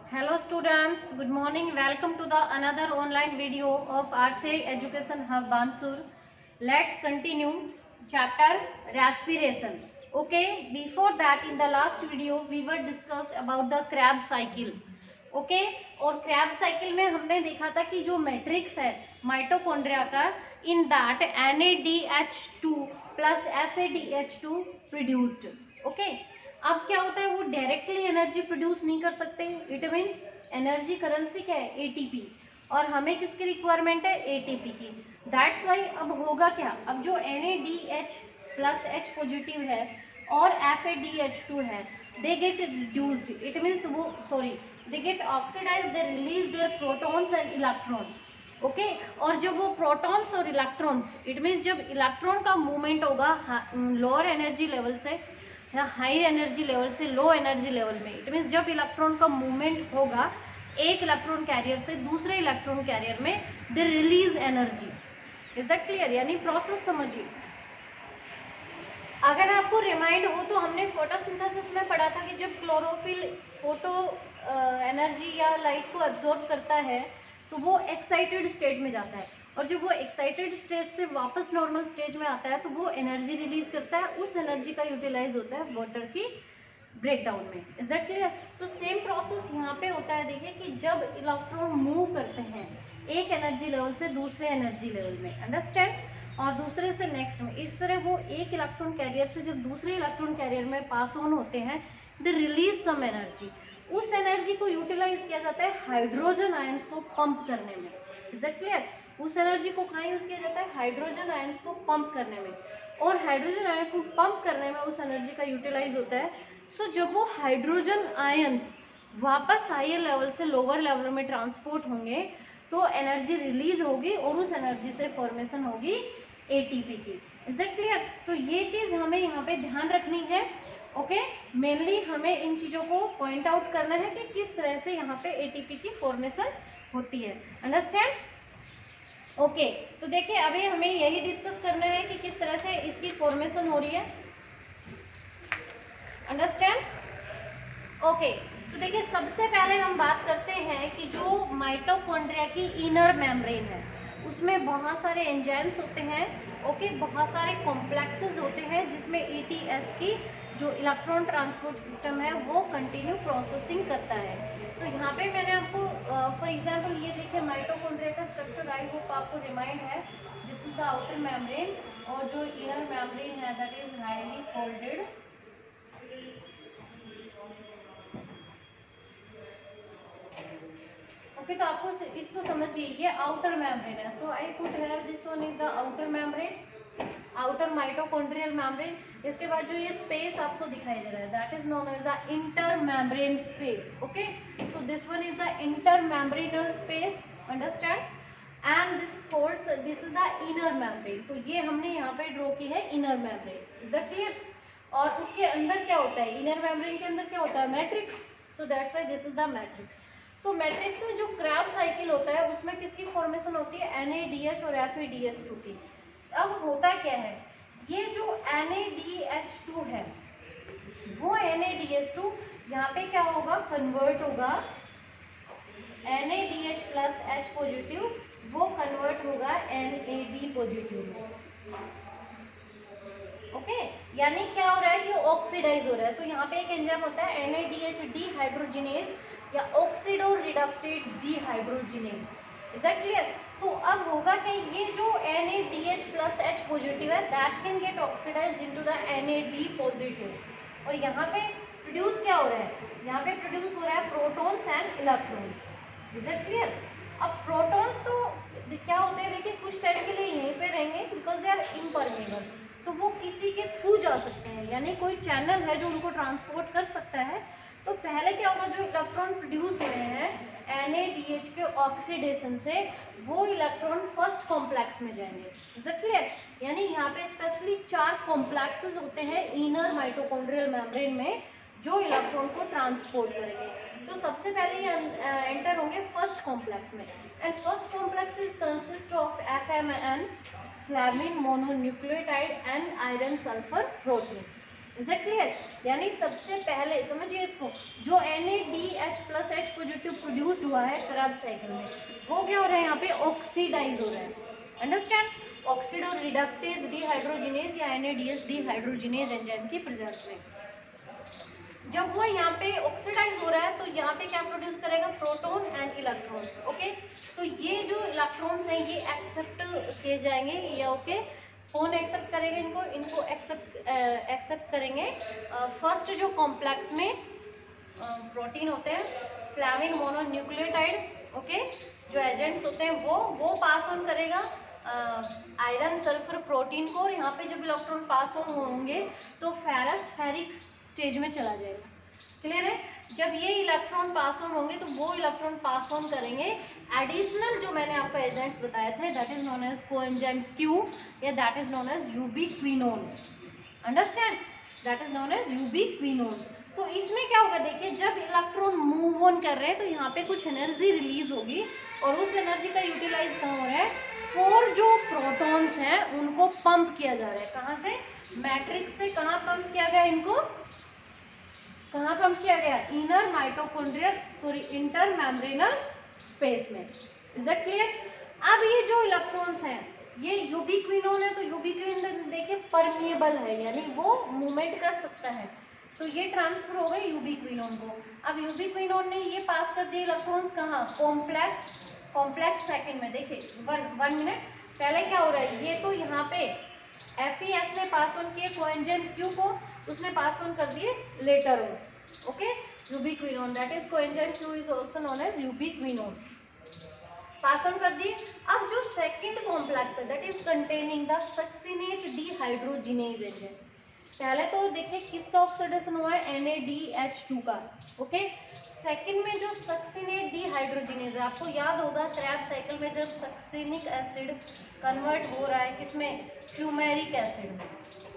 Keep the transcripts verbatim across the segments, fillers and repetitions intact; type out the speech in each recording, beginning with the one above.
Hello students, good morning. Welcome to the another online video of R C I Education Hub Bansur. Let's continue chapter respiration. Okay, before that in the last video we were discussed about the Krebs cycle. Okay, और Krebs cycle में हमने देखा था कि जो matrix है mitochondria का in that N A D H two plus F A D H two produced. Okay, अब क्या होता है वो डायरेक्टली एनर्जी प्रोड्यूस नहीं कर सकते. इट मीन्स एनर्जी करेंसी क्या है एटीपी और हमें किसकी रिक्वायरमेंट है एटीपी की. दैट्स वाई अब होगा क्या, अब जो N A D H plus H positive है और F A D H two है they get reduced. It means वो sorry they get oxidize, they release their protons and electrons. Okay, और जब वो प्रोटॉन्स और इलेक्ट्रॉन्स इट मीन्स जब electron का मूवमेंट होगा लोअर एनर्जी लेवल से हाई एनर्जी लेवल से लो एनर्जी लेवल में, इट मीन्स जब इलेक्ट्रॉन का मूवमेंट होगा एक इलेक्ट्रॉन कैरियर से दूसरे इलेक्ट्रॉन कैरियर में they release energy. Is that clear? यानी प्रोसेस समझिए. अगर आपको रिमाइंड हो तो हमने फोटोसिंथेसिस में पढ़ा था कि जब क्लोरोफिल फोटो एनर्जी या लाइट को एब्जॉर्ब करता है तो वो एक्साइटेड स्टेट में जाता है और जब वो एक्साइटेड स्टेज से वापस नॉर्मल स्टेज में आता है तो वो एनर्जी रिलीज करता है. उस एनर्जी का यूटिलाइज होता है वाटर की ब्रेकडाउन में. Is that clear? तो सेम प्रोसेस यहाँ पे होता है. देखिए कि जब इलेक्ट्रॉन मूव करते हैं एक एनर्जी लेवल से दूसरे एनर्जी लेवल में, अंडरस्टैंड, और दूसरे से नेक्स्ट में, इस तरह वो एक इलेक्ट्रॉन कैरियर से जब दूसरे इलेक्ट्रॉन कैरियर में पास ऑन होते हैं दे रिलीज सम एनर्जी. उस एनर्जी को यूटिलाइज किया जाता है हाइड्रोजन आयंस को पंप करने में. Is that clear? उस एनर्जी को कहाँ यूज किया जाता है? हाइड्रोजन आयंस को पंप करने में. और हाइड्रोजन आयन को पंप करने में उस एनर्जी का यूटिलाइज होता है. सो so, जब वो हाइड्रोजन आयंस वापस हायर लेवल से लोअर लेवल में ट्रांसपोर्ट होंगे तो एनर्जी रिलीज होगी और उस एनर्जी से फॉर्मेशन होगी एटीपी की. Is that clear? तो ये चीज़ हमें यहाँ पे ध्यान रखनी है. ओके, मेनली हमें इन चीज़ों को पॉइंट आउट करना है कि किस तरह से यहाँ पे एटीपी की फॉर्मेशन होती है. अंडरस्टैंड? ओके okay, तो देखिए अभी हमें यही डिस्कस करना है कि किस तरह से इसकी फॉर्मेशन हो रही है. अंडरस्टैंड? ओके, तो देखिए सबसे पहले हम बात करते हैं कि जो माइटोकॉन्ड्रिया की इनर मेम्ब्रेन है उसमें बहुत सारे एंजाइम्स होते हैं. ओके okay, बहुत सारे कॉम्प्लेक्सेस होते हैं जिसमें ईटीएस की जो इलेक्ट्रॉन ट्रांसपोर्ट सिस्टम है वो कंटिन्यू प्रोसेसिंग करता है. तो यहाँ पे मैंने आपको फॉर एग्जांपल ये देखिए माइटोकॉन्ड्रिया का स्ट्रक्चर आई होप आपको रिमाइंड है. This is the outer membrane और जो इनर मेम्ब्रेन है that is highly folded. Okay, तो आपको इसको समझिए ये आउटर मेम्ब्रेन है. So I put here this one is the outer membrane, outer mitochondrial membrane. इसके बाद जो ये स्पेस आपको दिखाई दे रहा है that is known as the inter membrane space. Okay, so this one is the inter membranal space. Understand? And this folds this is the inner membrane. तो ये हमने यहाँ पे ड्रॉ की है inner membrane. Is that clear? और उसके अंदर क्या होता है? इनर मेम्ब्रेन के अंदर क्या होता है? Matrix. So that's why this is the matrix. तो मैट्रिक्स में जो क्रेब्स साइकिल होता है उसमें किसकी फॉर्मेशन होती है? एन ए डी एच और F A D H two की. अब होता क्या है, ये जो N A D H two है वो N A D H two यहाँ पे क्या होगा? कन्वर्ट होगा N A D H plus H positive, वो कन्वर्ट होगा एन ए डी पॉजिटिव में. Okay okay? यानी क्या हो रहा है? ये ऑक्सीडाइज हो रहा है. तो यहाँ पे एक एंजाइम होता है N A D H dehydrogenase या oxido reducted dehydrogenase. Is that clear? तो अब होगा कि ये जो N A D H plus H positive है that can get oxidised into the N A D positive. और यहाँ पे प्रोड्यूस क्या हो रहा है? यहाँ पे प्रोड्यूस हो रहा है protons and electrons. Is that clear? अब प्रोटॉन्स तो क्या होते हैं देखिए कुछ टाइम के लिए यहीं पे रहेंगे बिकॉज दे आर इम्परमेबल. तो वो किसी के थ्रू जा सकते हैं यानी कोई चैनल है जो उनको ट्रांसपोर्ट कर सकता है. तो पहले क्या होगा, जो इलेक्ट्रॉन प्रोड्यूस हो रहे हैं एन ए डी एच के ऑक्सीडेशन से वो इलेक्ट्रॉन फर्स्ट कॉम्प्लेक्स में जाएंगे. Is that clear? यानी यहाँ पे स्पेशली चार कॉम्प्लेक्सेस होते हैं इनर माइटोकॉन्ड्रियल मेम्ब्रेन में जो इलेक्ट्रॉन को ट्रांसपोर्ट करेंगे. तो सबसे पहले ये एंटर होंगे फर्स्ट कॉम्प्लेक्स में. And first complex is consist of F M N flavin mononucleotide and iron sulphur protein. Is it clear? यानी सबसे पहले समझिए इसको, जो N A D H plus H positive produced हुआ है Krebs साइकिल में, वो क्या हो रहा है यहाँ पे ऑक्सीडाइज हो रहा है। अंडरस्टैंड? ऑक्सीडो रिडक्टेज डिहाइड्रोजिनेज या N A D H dehydrogenase enzyme की प्रेजेंस में जब वो यहाँ पे ऑक्सीडाइज हो रहा है तो यहाँ पे क्या प्रोड्यूस करेगा? Proton and electrons. ओके, तो ये जो इलेक्ट्रॉन्स हैं ये एक्सेप्ट किए जाएंगे, ये ओके okay? कौन एक्सेप्ट करेगा इनको? इनको एक्सेप्ट एक्सेप्ट करेंगे फर्स्ट uh, जो कॉम्प्लेक्स में प्रोटीन uh, होते हैं, फ्लेविन मोनोन्यूक्लियोटाइड। ओके, जो एजेंट्स होते हैं वो वो पास ऑन करेगा आयरन सल्फर प्रोटीन को, और यहाँ पे जब इलेक्ट्रॉन पास ऑन होंगे तो फेरस फेरिक स्टेज में चला जाएगा। क्लियर है? जब ये इलेक्ट्रॉन पास ऑन होंगे तो वो इलेक्ट्रॉन पास ऑन करेंगे एडिशनल जो मैंने आपको एजेंट्स बताए थे, that is known as coenzyme Q या that is known as ubiquinone. Understand? That is known as ubiquinone. तो इसमें क्या होगा? देखिए, जब इलेक्ट्रॉन मूव ऑन कर रहे हैं तो यहाँ पे कुछ एनर्जी रिलीज होगी और उस एनर्जी का यूटिलाइज कहाँ हो रहा है? फोर जो प्रोटॉन्स हैं उनको पंप किया जा रहा है। कहाँ से? मैट्रिक्स से। कहाँ पंप किया गया? इनको कहाँ पंप किया गया? Inner mitochondrial sorry inter membranal space में। Is that clear? अब ये जो इलेक्ट्रॉन्स हैं ये यूबीक्विनोन है, तो यूबीक्विनोन देखिए परमिएबल है, यानी वो मूवमेंट कर सकता है, तो ये ट्रांसफर हो गए यूबीक्विनोन को। अब यूबीक्विनोन ने ये पास कर दिए इलेक्ट्रॉन्स कहाँ? कॉम्प्लेक्स कॉम्प्लेक्स सेकंड में। देखिए वन वन मिनट पहले क्या हो रहा है? ये तो यहाँ पे एफ ई एस ने पास ऑन किए कोएंजाइम क्यू को, उसने पास ऑन कर दिए later on. Okay, ubiquinone that is coenzyme Q is also known as ubiquinone, pass on कर दिए। अब जो सेकंड कॉम्प्लेक्स है that is containing the succinate dehydrogenase agent. पहले तो देखिए किसका ऑक्सीडेशन हुआ है? N A D H two का। ओके, सेकंड में जो सक्सिनेट डिहाइड्रोजिनेज है, आपको याद होगा Krebs साइकिल में जब सक्सिनिक एसिड कन्वर्ट हो रहा है किसमें? फ्यूमेरिक एसिड में।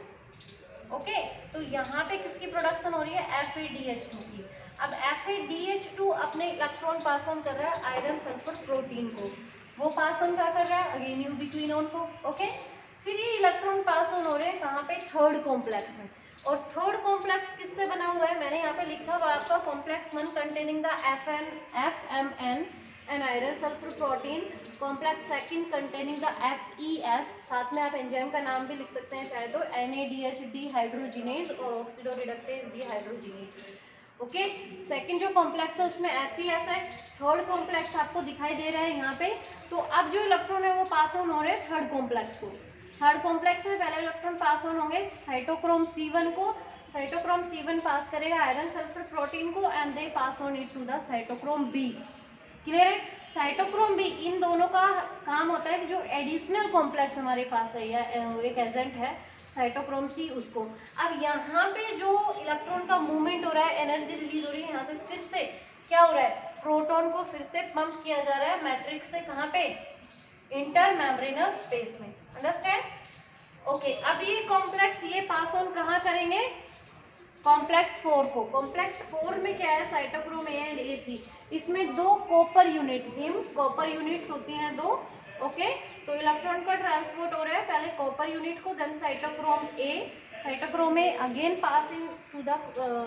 Okay okay? तो यहाँ पे किसकी प्रोडक्शन हो रही है? F A D H two की। अब F A D H two अपने इलेक्ट्रॉन पास ऑन कर रहा है आयरन सल्फर प्रोटीन को, वो पास ऑन क्या कर रहा है? अगेन यूबीक्विनोन को। Okay okay? फिर ये इलेक्ट्रॉन पास ऑन हो रहे हैं कहाँ पे? थर्ड कॉम्प्लेक्स में। और थर्ड कॉम्प्लेक्स किससे बना हुआ है? मैंने यहाँ पे लिखा हुआ आपका complex one containing the F N F M N N iron sulphur protein, complex second containing the F E S, साथ में आप एंजाइम का नाम भी लिख सकते हैं चाहे तो, N A D H dehydrogenase और oxido reductase dehydrogenase. Okay, second जो कॉम्प्लेक्स है उसमें एफ ई एस है। थर्ड कॉम्प्लेक्स आपको दिखाई दे रहा है यहाँ पे। तो अब जो इलेक्ट्रॉन है वो पास ऑन हो रहे हैं थर्ड कॉम्प्लेक्स को। थर्ड कॉम्प्लेक्स में पहले इलेक्ट्रॉन पास ऑन होंगे साइटोक्रोम सी वन को, साइटोक्रोम सी वन पास करेगा आयरन सल्फर प्रोटीन को and they pass on it to the cytochrome B. Clear है? साइटोक्रोम बी, इन दोनों का काम होता है कि जो एडिशनल कॉम्प्लेक्स हमारे पास है या एक एजेंट है साइटोक्रोम सी, उसको। अब यहाँ पे जो इलेक्ट्रॉन का मूवमेंट हो रहा है, एनर्जी रिलीज हो रही है, यहाँ पे फिर से क्या हो रहा है? प्रोटॉन को फिर से पंप किया जा रहा है मैट्रिक्स से। कहाँ पे? इंटर मेम्ब्रेनल स्पेस में। अंडरस्टैंड? ओके, अब ये कॉम्प्लेक्स ये पास ऑन कहाँ करेंगे? कॉम्प्लेक्स फोर को। कॉम्प्लेक्स फोर में क्या है? Cytochrome A and A three, इसमें दो copper unit, heme copper units होती हैं दो। ओके, तो इलेक्ट्रॉन का ट्रांसपोर्ट हो रहा है पहले कॉपर यूनिट को, then cytochrome A, cytochrome A again passing to the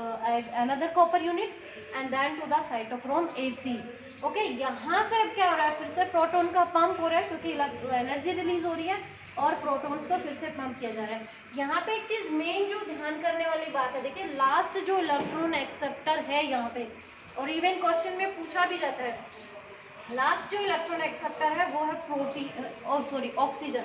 another copper unit and then to the cytochrome A three. Okay, यहाँ से अब क्या हो रहा है? फिर से प्रोटॉन का पंप हो रहा है क्योंकि एनर्जी रिलीज हो रही है और प्रोटॉन्स को फिर से पंप किया जा रहा है। यहाँ पे एक चीज मेन जो ध्यान करने वाली बात है, देखिए लास्ट जो इलेक्ट्रॉन एक्सेप्टर है यहाँ पे, और इवन क्वेश्चन में पूछा भी जाता है, लास्ट जो इलेक्ट्रॉन एक्सेप्टर है वो है प्रोटीन और सॉरी ऑक्सीजन।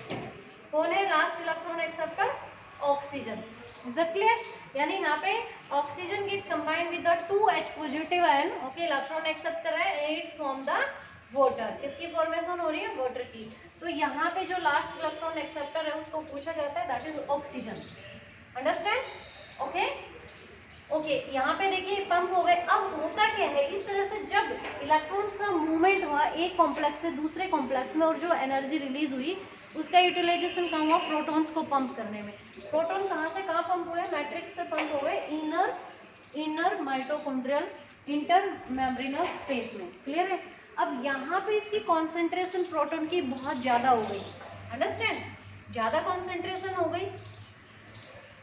कौन है last electron acceptor? Oxygen. Is it clear? यानी यहाँ पे oxygen get combined with the two H positive ion. Okay, electron accept कर रहा है एट फ्रॉम द वाटर, किसकी फॉर्मेशन हो रही है? वाटर की। तो यहाँ पे जो लास्ट इलेक्ट्रॉन एक्सेप्टर है उसको पूछा जाता है that is oxygen. Understand? Okay okay, यहाँ पे देखिए पंप हो गए। अब होता क्या है? इस तरह से जब इलेक्ट्रॉन्स का मूवमेंट हुआ एक कॉम्प्लेक्स से दूसरे कॉम्प्लेक्स में और जो एनर्जी रिलीज हुई उसका यूटिलाइजेशन कहाँ हुआ? प्रोटॉन्स को पंप करने में। प्रोटॉन कहाँ से कहाँ पंप हुए? मैट्रिक्स से पंप हो गए inner inner mitochondrial inter membranal space में। क्लियर है? अब यहाँ पे इसकी कॉन्सेंट्रेशन प्रोटॉन की बहुत ज़्यादा हो गई। अंडरस्टैंड? ज़्यादा कॉन्सेंट्रेशन हो गई।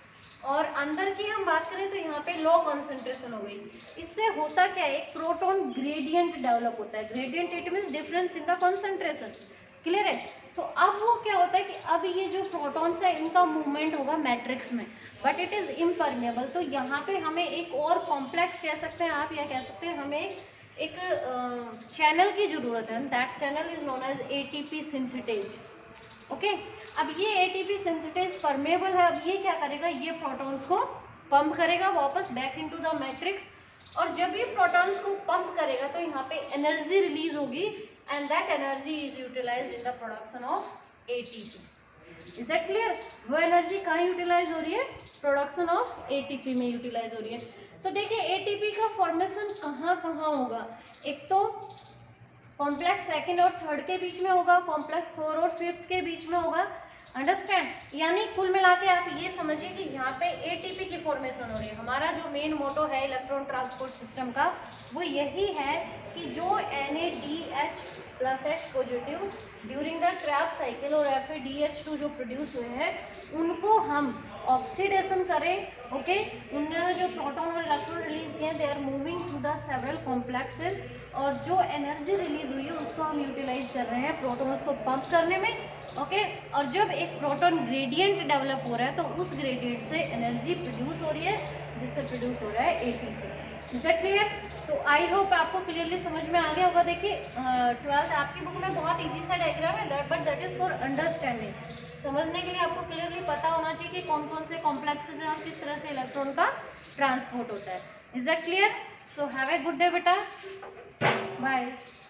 और अंदर की हम बात करें तो यहाँ पे लो कॉन्सेंट्रेशन हो गई। इससे होता क्या है, एक प्रोटॉन ग्रेडियंट डेवलप होता है। Gradient it means difference in the concentration, clear है। तो अब वो क्या होता है कि अब ये जो प्रोटॉन्स है इनका मूवमेंट होगा मैट्रिक्स में, बट इट इज इम्परमेबल। तो यहाँ पे हमें एक और कॉम्प्लेक्स कह सकते हैं आप, या कह सकते हैं हमें एक चैनल uh, की जरूरत है। That channel is known as ATP synthetase. Okay okay? अब ये एटीपी सिंथेटेज परमेबल है। अब ये क्या करेगा, ये प्रोटॉन्स को पंप करेगा वापस बैक इनटू द मैट्रिक्स, और जब ये प्रोटॉन्स को पंप करेगा तो यहाँ पे एनर्जी रिलीज होगी, and that energy is utilised in the production of ATP. Is that clear? वो एनर्जी कहाँ यूटिलाइज हो रही है, प्रोडक्शन ऑफ एटीपी में यूटिलाइज हो रही है। तो देखिए एटीपी का फॉर्मेशन कहाँ कहाँ होगा, एक तो कॉम्प्लेक्स सेकंड और थर्ड के बीच में होगा, कॉम्प्लेक्स फोर और फिफ्थ के बीच में होगा, अंडरस्टैंड। यानी कुल मिला के आप ये समझिए कि यहाँ पे एटीपी की फॉर्मेशन हो रही है। हमारा जो मेन मोटो है इलेक्ट्रॉन ट्रांसपोर्ट सिस्टम का वो यही है कि जो N A D H plus H positive during the crab cycle और F A D H two जो प्रोड्यूस हुए हैं उनको हम ऑक्सीडेशन करें। ओके, उन्होंने जो प्रोटॉन और इलेक्ट्रॉन रिलीज किए they are moving through the several complexes, और जो एनर्जी रिलीज हुई है उसको हम यूटिलाइज कर रहे हैं प्रोटॉन्स को पंप करने में। Okay okay? और जब एक प्रोटॉन ग्रेडियंट डेवलप हो रहा है तो उस ग्रेडियंट से एनर्जी प्रोड्यूस हो रही है, जिससे प्रोड्यूस हो रहा है एटीपी। Is that clear? तो आई होप आपको क्लियरली समझ में आ गया होगा। देखिए ट्वेल्थ आपकी बुक में बहुत इजी सा डायग्राम है, that but that is for understanding. समझने के लिए आपको क्लियरली पता होना चाहिए कि कौन कौन से कॉम्प्लेक्सेस हैं और किस तरह से इलेक्ट्रॉन का ट्रांसपोर्ट होता है। Is that clear? So have a good day बेटा, बाय।